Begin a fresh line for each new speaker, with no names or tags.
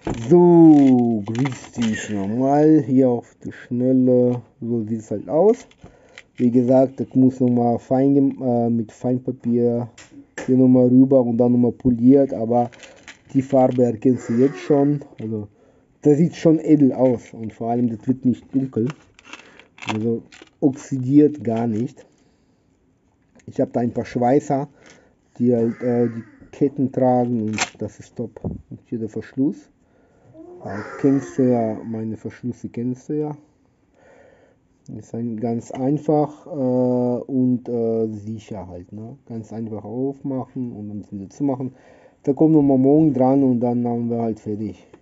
So, grüß dich nochmal hier auf die Schnelle. So sieht es halt aus. Wie gesagt, das muss nochmal mit Feinpapier hier nochmal rüber und dann nochmal poliert, aber die Farbe erkennst du jetzt schon. Also, das sieht schon edel aus und vor allem, das wird nicht dunkel. Also, oxidiert gar nicht. Ich habe da ein paar Schweißer, die halt die Ketten tragen und das ist top. Und hier der Verschluss. Kennst du ja, meine Verschlüsse kennst du ja. Ist ein ganz einfach und sicher halt. Ne? Ganz einfach aufmachen und dann wieder zumachen. Da kommen wir mal morgen dran und dann haben wir halt fertig.